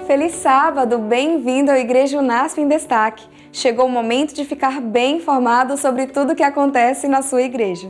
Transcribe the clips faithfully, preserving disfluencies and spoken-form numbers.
Feliz sábado, bem-vindo ao Igreja Unasp em Destaque. Chegou o momento de ficar bem informado sobre tudo o que acontece na sua igreja.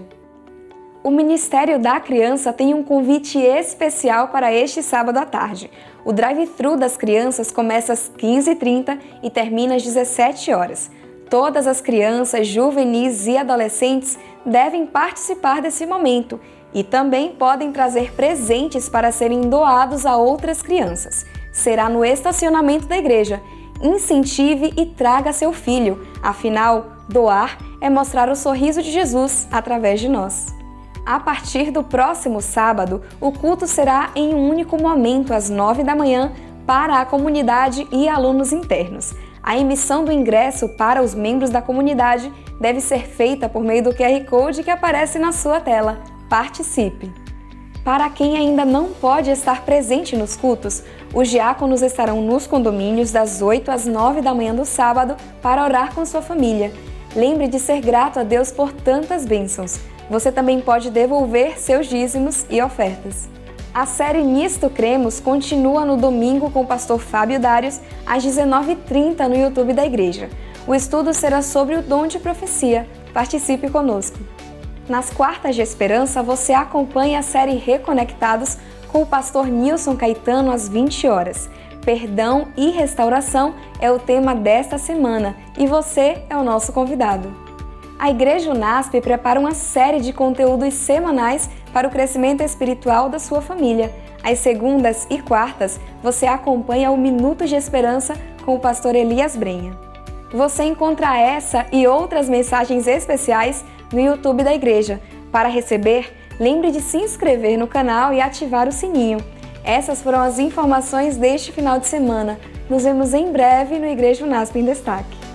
O Ministério da Criança tem um convite especial para este sábado à tarde. O drive-thru das crianças começa às quinze e trinta e termina às dezessete horas. Todas as crianças, juvenis e adolescentes devem participar desse momento e também podem trazer presentes para serem doados a outras crianças. Será no estacionamento da igreja. Incentive e traga seu filho. Afinal, doar é mostrar o sorriso de Jesus através de nós. A partir do próximo sábado, o culto será em um único momento, às nove da manhã, para a comunidade e alunos internos. A emissão do ingresso para os membros da comunidade deve ser feita por meio do Q R Code que aparece na sua tela. Participe! Para quem ainda não pode estar presente nos cultos, os diáconos estarão nos condomínios das oito às nove da manhã do sábado para orar com sua família. Lembre de ser grato a Deus por tantas bênçãos. Você também pode devolver seus dízimos e ofertas. A série Nisto Cremos continua no domingo com o pastor Fábio Dários às dezenove e trinta no YouTube da igreja. O estudo será sobre o dom de profecia. Participe conosco! Nas quartas de esperança, você acompanha a série Reconectados com o pastor Nilson Caetano às vinte horas. Perdão e restauração é o tema desta semana e você é o nosso convidado. A Igreja Unasp prepara uma série de conteúdos semanais para o crescimento espiritual da sua família. Às segundas e quartas, você acompanha o Minuto de Esperança com o pastor Elias Brenha. Você encontra essa e outras mensagens especiais no YouTube da igreja. Para receber, lembre de se inscrever no canal e ativar o sininho. Essas foram as informações deste final de semana. Nos vemos em breve no Igreja Unasp em Destaque.